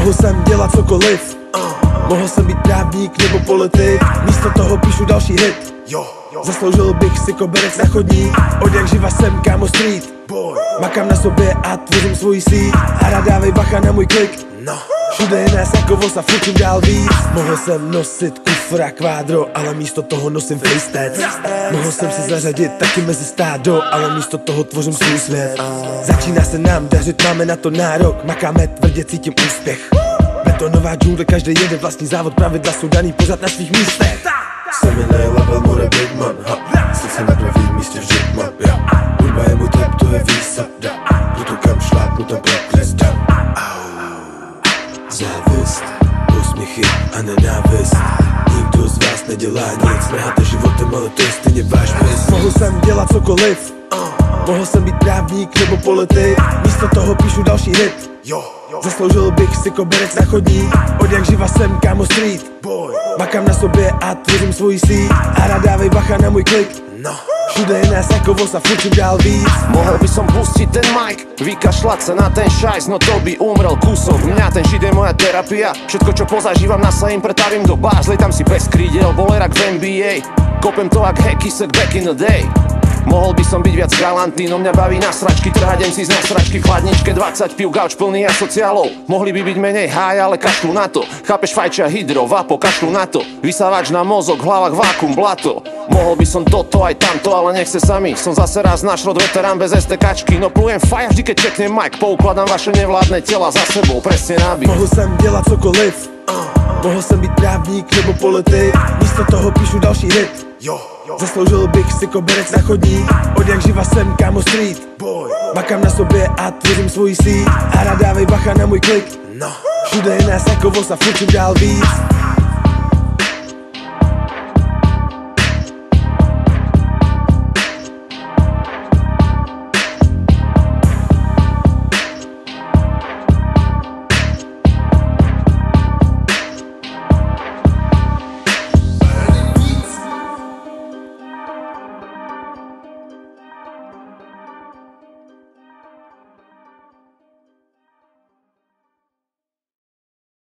Mohl jsem dělat cokoliv, mohl jsem být právník nebo politik. Místo toho píšu další hit. Zasloužil bych si koberec na chodník. Od jak živa jsem kámo street boy. Makám na sobě a tvořím svůj síť. A rád dávej bacha na můj klik. Všude je nás jako voz a furt čím dál víc. Mohl jsem nosit kufra kvádro, ale místo toho nosím facetat. Mohl jsem se zařadit taky mezi stádo, ale místo toho tvořím svůj svět. Začíná se nám dařit, máme na to nárok. Makáme tvrdě, cítím úspěch. Betonová džungle, každý jede vlastní závod. Pravidla jsou daný pořád na svých místech. Jsem jiný level, more big man, Srdce na pravým místě vždy mám, Hudba je můj trap, to je výsada. Budu kam šlápnu, tam proklist dám. Závist, úsměchy a nenávist. Nikdo z vás nedělá nic, neháte životem, ale to je stejně váš mis. Mohl jsem dělat cokoliv, mohl jsem být právník nebo politik. Místo toho píšu další hit. Zasloužil bych si koberec na chodník. Od jak živa jsem kámo street boy. Makám na sobě a tvořím svůj síť. A rád dávej bacha na můj klik. Všude je nás jako voz a furt čím dál víc. Mohol by som pustiť ten mic, vykašľať sa na ten šajs, no to by umrel kúsok. Mňa ten shit je moja terapia, všetko čo pozažívam na sa im pretavím do báz. Lietam si bez krídel, bolerak v NBA, kopem to jak hekisek back in the day. Mohol by som byť viac galantný, no mňa baví na sračky, trhať MC z nasračky v chladničke 20 piv, gauč plný asociálov. Mohli by byť menej háj, ale kašľú na to. Chápeš, fajčia hydro, vapo, kašľú na to. Vysávač na mozog, v hlavách vákum, blato. Mohol by som toto aj tamto, ale nechce sami. Som zase raz na šrot veterán bez STKčky. No plujem faj, vždy keď čeknem mic, poukladám vaše nevládne tela za sebou, presne náby. Mohl jsem dělat cokoliv, mohl jsem být právník nebo politik. Místo toho píšu další hit. Zasloužil bych si koberec na chodník. Od jak živa jsem kámo street boy. Makám na sobě a tvořím svůj síť. A rád dávej bacha na můj klik. Všude je nás jako voz a furt čím dál víc.